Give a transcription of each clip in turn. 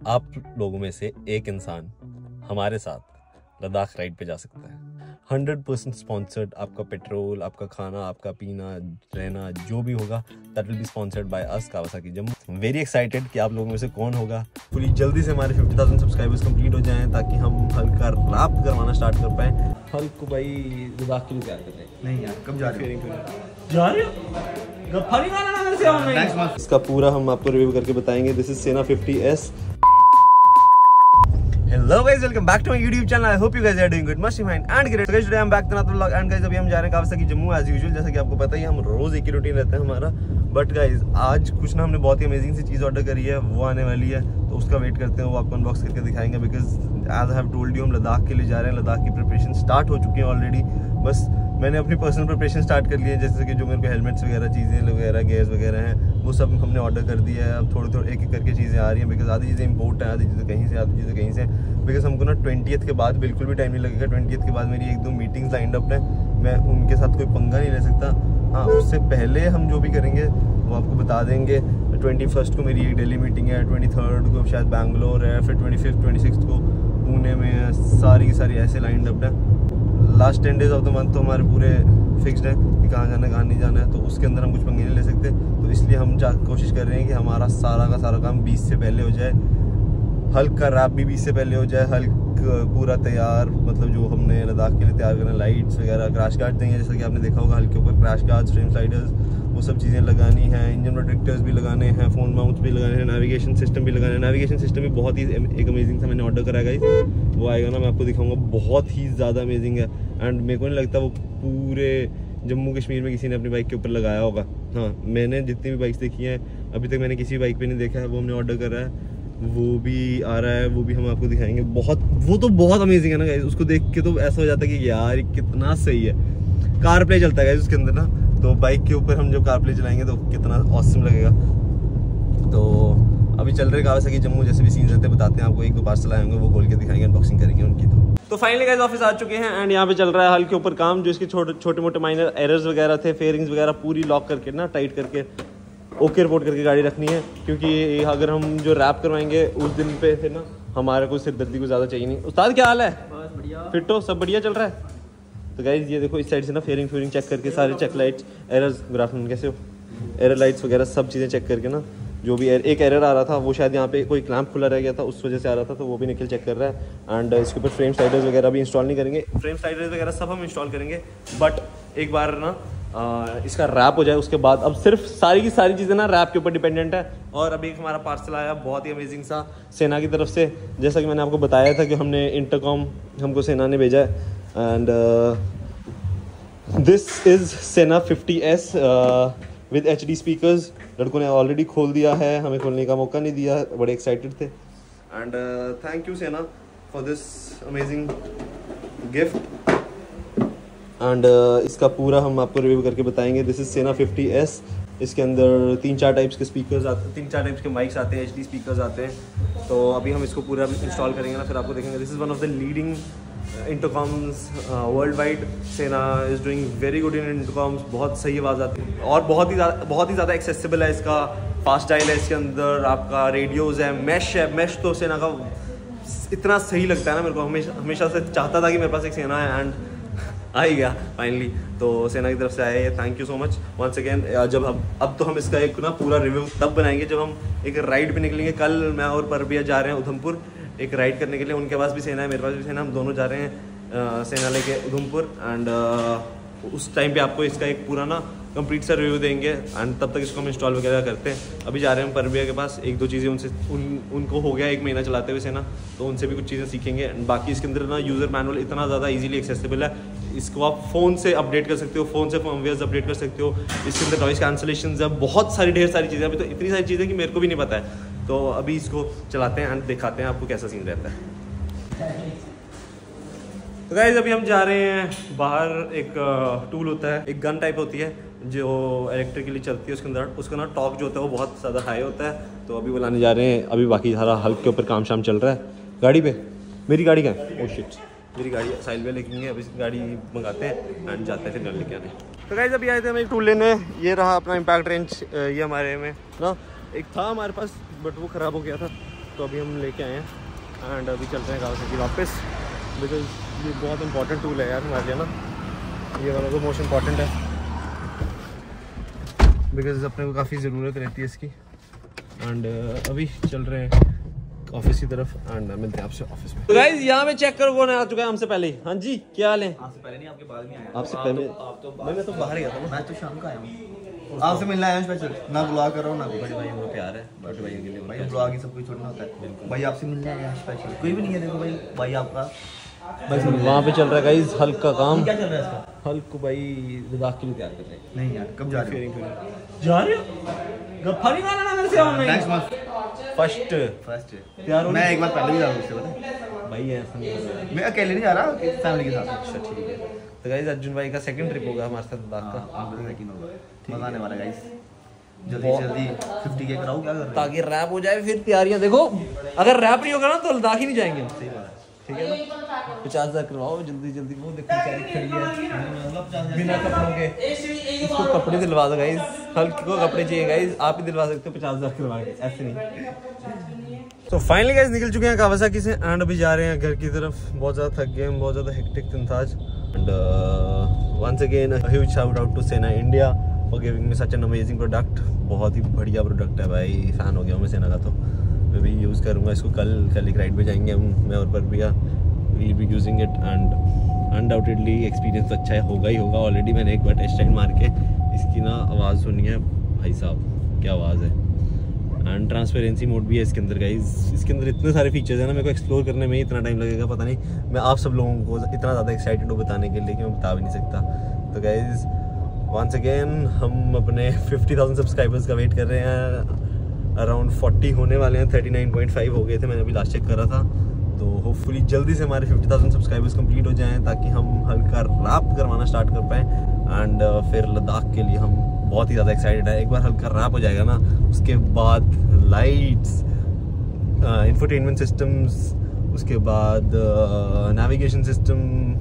आप लोगों में से एक इंसान हमारे साथ लद्दाख राइड पे जा सकता है। 100% स्पॉन्सर्ड। आपका पेट्रोल, आपका खाना, आपका पीना, रहना जो भी होगा that will be sponsored by us Kawasaki Jammu. Very excited कि आप लोगों में से कौन होगा। पूरी जल्दी से हमारे 50,000 सब्सक्राइबर्स कंप्लीट हो जाएं ताकि हम हल्क का रैप करवाना स्टार्ट कर पाएँ। हल्क को भाई लद्दाख के लिए तैयार कर रहे हैं। नहीं यार, कब जा रहे हो? इसका पूरा हम आपको रिव्यू करके बताएंगे। दिस इज सेना 50S। Hello guys, welcome back to my YouTube channel. I hope you guys are doing good, must be fine and great. So guys, today I'm back to another vlog and guys अभी हम जा रहे हैं Kawasaki Jammu as usual। जैसा कि आपको पता ही हम रोज एक ही रूटीन रहता है हमारा। बट गाइज आज कुछ ना हमने बहुत ही अमेजिंग सी चीज़ ऑर्डर करी है, वो आने वाली है, तो उसका वेट करते हैं। वो आपको अनबॉक्स करके दिखाएंगे because as I have told you हम लद्दाख के लिए जा रहे हैं। लद्दाख की प्रिपरेशन स्टार्ट हो चुकी है ऑलरेडी। बस मैंने अपनी पर्सनल प्रिपरेशन स्टार्ट कर ली है, जैसे कि जो मेरे को हेलमेट्स वगैरह चीज़ें वगैरह गेयर्स वगैरह हैं वो सब हमने ऑर्डर कर दिया है। अब थोड़ी एक एक करके चीज़ें आ रही हैं बिकॉज आधी चीज़ें इंपोर्ट हैं, आधी चीज़ें कहीं से, आधी चीज़ें कहीं से। बिकॉज हमको ना 20th के बाद बिल्कुल भी टाइम नहीं लगेगा। 20th के बाद मेरी 1-2 मीटिंग्स लाइंड अप हैं, मैं उनके साथ कोई पंगा नहीं ले सकता। हाँ, उससे पहले हम जो भी करेंगे वो आपको बता देंगे। 21st को मेरी एक दिल्ली मीटिंग है, 23rd को शायद बैंगलोर है, फिर 25th 26th को पुणे में है। सारी की सारी ऐसे लाइंड अप है। Last 10 days of the month तो हमारे पूरे फिक्स्ड है कि कहाँ जाना है कहाँ नहीं जाना है, तो उसके अंदर हम कुछ पंगे नहीं ले सकते। तो इसलिए हम कोशिश कर रहे हैं कि हमारा सारा का सारा काम 20 से पहले हो जाए। हल्क का रैप भी 20 से पहले हो जाए। हल्क पूरा तैयार, मतलब जो हमने लद्दाख के लिए तैयार करना, लाइट्स वगैरह, क्रैश गार्ड देंगे जैसा कि आपने देखा होगा। हल्क के ऊपर क्रैश गार्ड, फ्रेम स्लाइडर्स, वो सब चीज़ें लगानी हैं। इंजन प्रोटेक्टर्स भी लगाने हैं, फ़ोन माउंट्स भी लगाने हैं, नेविगेशन सिस्टम भी लगाना है। नेविगेशन सिस्टम भी बहुत ही एक अमेजिंग था, मैंने ऑर्डर कराया गाइस, वो आएगा ना, मैं आपको दिखाऊंगा। बहुत ही ज़्यादा अमेजिंग है एंड मेरे को नहीं लगता वो पूरे जम्मू कश्मीर में किसी ने अपनी बाइक के ऊपर लगाया होगा। हाँ, मैंने जितनी भी बाइक्स देखी हैं अभी तक मैंने किसी बाइक पे नहीं देखा है। वो हमने ऑर्डर करा है, वो भी आ रहा है, वो भी हम आपको दिखाएंगे। वो तो बहुत अमेजिंग है ना गाइस, उसको देख के तो ऐसा हो जाता है कि यार कितना सही है। कार प्ले चलता है गाइस उसके अंदर ना, तो बाइक के ऊपर हम जब कार प्ले चलाएंगे तो कितना ऑसम लगेगा। तो अभी चल रहे कावासाकी जम्मू, जैसे भी सीन्स रहते हैं बताते हैं आपको। 1-2 पार्सल आए होंगे, वो खोल के दिखाएंगे, अनबॉक्सिंग करेंगे उनकी। तो फाइनली गाइस ऑफिस आ चुके हैं एंड यहाँ पे चल रहा है हल्क के ऊपर काम। जो इसके छोटे मोटे माइनर एरर्स वगैरह थे, फेयरिंग्स वगैरह पूरी लॉक करके ना, टाइट करके ओके रिपोर्ट करके गाड़ी रखनी है। क्योंकि अगर हम जो रैप करवाएंगे उस दिन पे फिर ना हमारे को सिरदर्दी को ज़्यादा चाहिए नहीं। उस्ताद क्या हाल है? बस बढ़िया, फिट हो? सब बढ़िया चल रहा है? तो गाइस ये देखो, इस साइड से ना फेयरिंग चेक करके सारे check lights, errors, good afternoon, कैसे हो, एरर लाइट्स वगैरह सब चीज़ें चेक करके ना, जो भी एक एरर आ रहा था वो शायद यहाँ पे कोई क्लैंप खुला रह गया था, उस वजह से आ रहा था, तो वो भी निखिल चेक कर रहा है। एंड इसके ऊपर फ्रेम स्लाइडर्स वगैरह भी इंस्टॉल नहीं करेंगे, फ्रेम स्लाइडर्स वगैरह सब हम इंस्टॉल करेंगे। बट एक बार ना इसका रैप हो जाए उसके बाद अब सिर्फ सारी की सारी चीज़ें ना रैप के ऊपर डिपेंडेंट है। और अभी एक हमारा पार्सल आया बहुत ही अमेजिंग सा सेना की तरफ से। जैसा कि मैंने आपको बताया था कि हमने इंटरकॉम हमको सेना ने भेजा है एंड दिस इज़ सेना 50S विद HD स्पीकर्स। लड़कों ने ऑलरेडी खोल दिया है, हमें खोलने का मौका नहीं दिया, बड़े एक्साइटेड थे। And thank you Sena for this amazing gift. And इसका पूरा हम आपको रिव्यू करके बताएंगे। दिस इज सेना 50S। इसके अंदर 3-4 टाइप्स के स्पीकर्स आते हैं, 3-4 टाइप्स के माइक्स आते हैं, HD स्पीकर्स आते हैं। तो अभी हम इसको पूरा इंस्टॉल करेंगे ना, फिर आपको देखेंगे। This is one of the leading intercoms world wide. Sena is doing very good in intercoms. बहुत सही आवाज़ आती है और बहुत ही ज़्यादा एक्सेसिबल है। इसका फास्ट डायल है, इसके अंदर आपका रेडियोज़ है, मैश तो सेना का इतना सही लगता है ना मेरे को। हमेशा से चाहता था कि मेरे पास एक सेना है एंड आ ही गया फाइनली। तो सेना की तरफ से आया है, thank you so much once again. जब अब तो हम इसका एक ना पूरा रिव्यू तब बनाएंगे जब हम एक राइड पे निकलेंगे। कल मैं और परबिया जा रहे हैं उधमपुर एक राइड करने के लिए। उनके पास भी सेना है, मेरे पास भी सेना, हम दोनों जा रहे हैं सेना लेके उधमपुर। एंड उस टाइम पे आपको इसका एक पूरा ना कंप्लीट सा रिव्यू देंगे एंड तब तक इसको हम इंस्टॉल वगैरह करते हैं। अभी जा रहे हैं हम परबिया के पास, 1-2 चीज़ें उनसे उनको हो गया 1 महीना चलाते हुए सेना, तो उनसे भी कुछ चीज़ें सीखेंगे। एंड बाकी इसके अंदर ना यूज़र मैनुअल इतना ज़्यादा इजीली एक्सेसिबल है, इसको आप फ़ोन से अपडेट कर सकते हो, फ़ोन से फर्मवेयर्स अपडेट कर सकते हो। इसके अंदर नॉइस कैंसलेशन है, बहुत सारी ढेर सारी चीज़ें। अभी तो इतनी सारी चीज़ें कि मेरे को भी नहीं पता है। तो अभी इसको चलाते हैं एंड दिखाते हैं आपको कैसा सीन रहता है। तो गाइस अभी हम जा रहे हैं बाहर। एक टूल होता है, एक गन टाइप होती है जो इलेक्ट्रिकली चलती है, उसके अंदर उसका ना टॉर्क जो होता है वो बहुत ज़्यादा हाई होता है। तो अभी वो लाने जा रहे हैं। अभी बाकी सारा हल्क के ऊपर काम शाम चल रहा है। गाड़ी पे मेरी गाड़ी कहाँ है? ओह शिट, मेरी गाड़ी साइड पे लेकेंगे। अभी गाड़ी मंगाते हैं एंड जाते हैं फिर गन लेके आने। तो गाइस अभी आए थे हम एक टूल लेने। ये रहा अपना इम्पैक्ट रेंच। ये हमारे में ना एक था हमारे पास बट वो ख़राब हो गया था, तो अभी हम लेके आए हैं एंड अभी चल रहे हैं कावासाकी वापस, बिकॉज ये बहुत इंपॉर्टेंट टूल है यार हमारे लिए ना, ये वाला तो मोस्ट इम्पॉर्टेंट है, बिकॉज अपने को काफ़ी ज़रूरत रहती है इसकी। एंड अभी चल रहे हैं ऑफिस की तरफ एंड मिलते हैं आपसे ऑफिस में। तो गाइस यहाँ पे चेक करो कौन आ चुका है हमसे पहले ही। हाँ जी क्या हाल है? आपसे पहले नहीं, आपके बाद में आया। आपसे पहले आप तो मैं तो बाहर गया था ना, मैं तो शाम का आया हूँ, आपसे मिलने आया हूँ स्पेशल। ना ब्लॉग करो ना बड़े भाई वो प्यार है, बड़े भाई के लिए भाई, ब्लॉग ही सब कुछ छोड़ना होता है। बिल्कुल भाई, आपसे मिलने आया स्पेशल, कोई भी नहीं है। देखो भाई, भाई आपका वहाँ पे चल रहा है गाइस हल्क का काम। क्या चल रहा है इसका? हल्क को भाई लद्दाख के लिए तैयार कर रहे हैं। नहीं यार, कब जा रहे हो? जा रहे हो? गप्पा नहीं मारना ना मेरे से ऑनलाइन। नेक्स्ट मंथ फर्स्ट तैयार हो? मैं एक बार पहले भी जा रहा हूँ उससे, पता भाई ऐसा नहीं हो रहा है। मैं अकेले नहीं जा रहा, फैमिली के साथ। अच्छा ठीक है। तो गाइस अर्जुन भाई का सेकंड ट्रिप होगा हमारे साथ लद्दाख का। मजा आने वाला गाइस। जल्दी से जल्दी 50K कराओ, क्या कर रहे हो? ताकि रैप हो जाए, फिर तैयारियां देखो। अगर रैप नहीं होगा ना तो लद्दाख ही नहीं जाएंगे हम। सही बात है। ठीक है ना? 50,000 करवाओ जल्दी जल्दी। वो देखो बेचारी खड़ी है बिना कपड़ों के, इसको कपड़े दिलवा दो गाइस। हल्क को कपड़े चाहिए गाइस, आप ही दिलवा सकते हो 50,000 करवा के, ऐसे नहीं। तो फाइनली गाइस निकल चुके हैं कावासाकी से एंड अभी जा रहे हैं घर की तरफ। बहुत ज़्यादा थक गए हम, बहुत ज़्यादा हेक्टिक दिन था आज। And once again a huge shout out to Sena India for giving me such an amazing product. बहुत ही बढ़िया प्रोडक्ट है भाई, फ़ैन हो गया हूँ मैं सेना का। तो मैं भी यूज़ करूँगा इसको। कल एक राइड पे जाएंगे हम, मैं और पर भैया, we be using it and undoubtedly experience तो अच्छा है, होगा ही होगा। ऑलरेडी मैंने एक बार टेस्ट राइड मार के इसकी ना आवाज़ सुनी है, भाई साहब क्या आवाज़ है। एंड ट्रांसपेरेंसी मोड भी है इसके अंदर गाइस। इसके अंदर इतने सारे फीचर्स हैं ना, मेरे को एक्सप्लोर करने में ही इतना टाइम लगेगा पता नहीं। मैं आप सब लोगों को इतना ज़्यादा एक्साइटेड हूँ बताने के लिए कि मैं बता भी नहीं सकता। तो गाइस वंस अगेन हम अपने 50,000 सब्सक्राइबर्स का वेट कर रहे हैं। अराउंड 40 होने वाले हैं, 39.5 हो गए थे, मैंने अभी लास्ट चेक करा था। तो होपफुली जल्दी से हमारे 50,000 सब्सक्राइबर्स कंप्लीट हो जाएं ताकि हम हल्का रैप करवाना स्टार्ट कर पाएँ। एंड फिर लद्दाख के लिए हम बहुत ही ज़्यादा एक्साइटेड है। एक बार हल्का रैप हो जाएगा ना, उसके बाद लाइट्स, इंफोटेनमेंट सिस्टम्स, उसके बाद navigation system,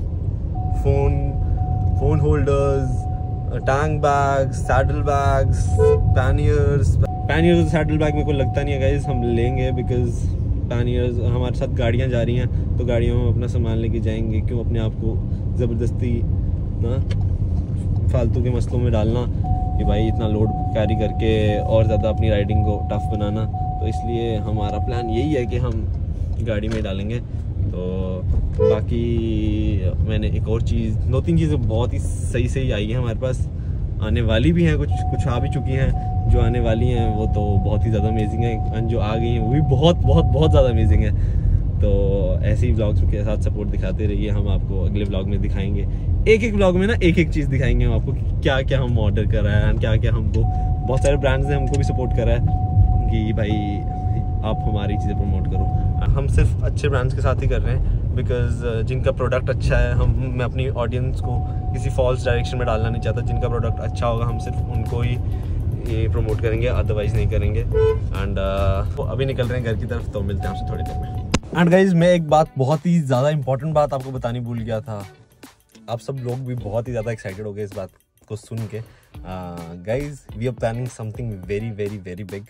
phone holders, tank bags, saddle bags, panniers और सैडल बैग मेरे को लगता नहीं है गाइस हम लेंगे, बिकॉज पैनियर्स हमारे साथ गाड़ियाँ जा रही हैं तो गाड़ियों में अपना सामान लेके जाएंगे। क्यों अपने आप को ज़बरदस्ती ना फालतू के मसलों में डालना कि भाई इतना लोड कैरी करके और ज़्यादा अपनी राइडिंग को टफ बनाना। तो इसलिए हमारा प्लान यही है कि हम गाड़ी में डालेंगे। तो बाकी मैंने एक और चीज़, 2-3 चीज़ें बहुत ही सही आई हैं हमारे पास, आने वाली भी हैं, कुछ आ भी चुकी हैं। जो आने वाली हैं वो तो बहुत ही ज़्यादा अमेजिंग है, जो आ गई हैं वो भी बहुत ज़्यादा अमेजिंग है। तो ऐसे ही व्लॉग्स के साथ सपोर्ट दिखाते रहिए, हम आपको अगले व्लॉग में दिखाएंगे। एक व्लॉग में ना एक चीज़ दिखाएंगे हम आपको, क्या क्या हम ऑर्डर कर रहे हैं एंड क्या क्या हमको, बहुत सारे ब्रांड्स ने हमको भी सपोर्ट करा है कि भाई आप हमारी चीज़ें प्रमोट करो। हम सिर्फ अच्छे ब्रांड्स के साथ ही कर रहे हैं, बिकॉज जिनका प्रोडक्ट अच्छा है, मैं अपनी ऑडियंस को किसी फॉल्स डायरेक्शन में डालना नहीं चाहता। जिनका प्रोडक्ट अच्छा होगा हम सिर्फ उनको ही ये प्रमोट करेंगे, अदरवाइज नहीं करेंगे। एंड अभी निकल रहे हैं घर की तरफ, तो मिलते हैं आपसे थोड़ी देर में। एंड गाइज मैं एक बात, बहुत ही ज़्यादा इंपॉर्टेंट बात आपको बतानी भूल गया था। आप सब लोग भी बहुत ही ज़्यादा एक्साइटेड हो गए इस बात को सुन के। Guys we are planning something very big.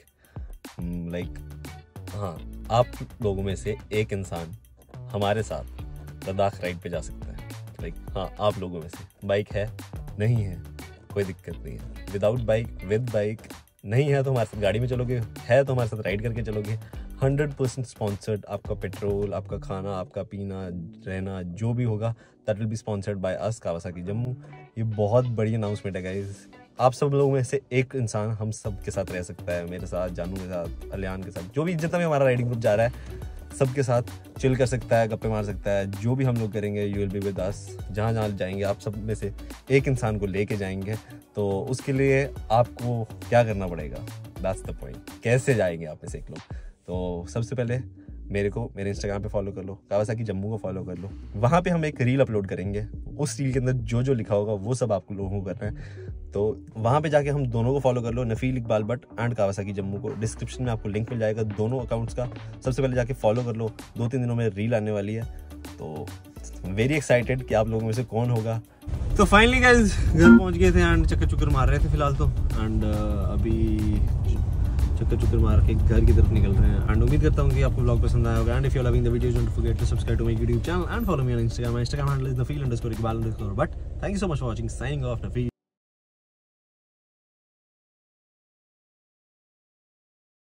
Like हाँ, आप लोगों में से एक इंसान हमारे साथ लद्दाख राइड पे जा सकता है। लाइक हाँ, आप लोगों में से। बाइक है नहीं है कोई दिक्कत नहीं है, विदाउट बाइक, विद बाइक, नहीं है तो हमारे साथ गाड़ी में चलोगे, है तो हमारे साथ राइड करके चलोगे। 100% स्पॉन्सर्ड। आपका पेट्रोल, आपका खाना, आपका पीना, रहना, जो भी होगा that will be sponsored by us Kawasaki Jammu. ये बहुत बड़ी अनाउंसमेंट है गाइज। आप सब लोगों में से एक इंसान हम सब के साथ रह सकता है, मेरे साथ, जानू के साथ, अलियान के साथ, जो भी जितना भी हमारा राइडिंग ग्रुप जा रहा है सबके साथ चिल कर सकता है, गप्पे मार सकता है। जो भी हम लोग करेंगे you will be with us. जहाँ जहाँ जाएंगे आप सब में से एक इंसान को लेके जाएंगे। तो उसके लिए आपको क्या करना पड़ेगा, दैट्स द पॉइंट। कैसे जाएंगे आप में से एक लोग? तो सबसे पहले मेरे इंस्टाग्राम पे फॉलो कर लो, कावासाकी जम्मू को फॉलो कर लो। वहाँ पे हम एक रील अपलोड करेंगे, उस रील के अंदर जो जो लिखा होगा वो सब आप लोगों को करना है। तो वहाँ पे जाके हम दोनों को फॉलो कर लो, नफील इकबाल भट्ट एंड कावासाकी जम्मू को। डिस्क्रिप्शन में आपको लिंक मिल जाएगा दोनों अकाउंट्स का। सबसे पहले जाके फॉलो कर लो, 2-3 दिनों में रील आने वाली है। तो वेरी एक्साइटेड कि आप लोगों में से कौन होगा। तो फाइनली गाइस घर पहुँच गए थे एंड चक्कर चुक्कर मार रहे थे फिलहाल तो। एंड अभी चक्कर मार के घर की तरफ निकल रहे हैं। एंड उम्मीद करता हूँ कि आपको व्लॉग पसंद आया होगा। And if you loving the videos don't forget to subscribe to my YouTube channel and follow me on Instagram. My Instagram handle is @nafeel_iqbal_. But thank you so much for watching. Signing off, नफील।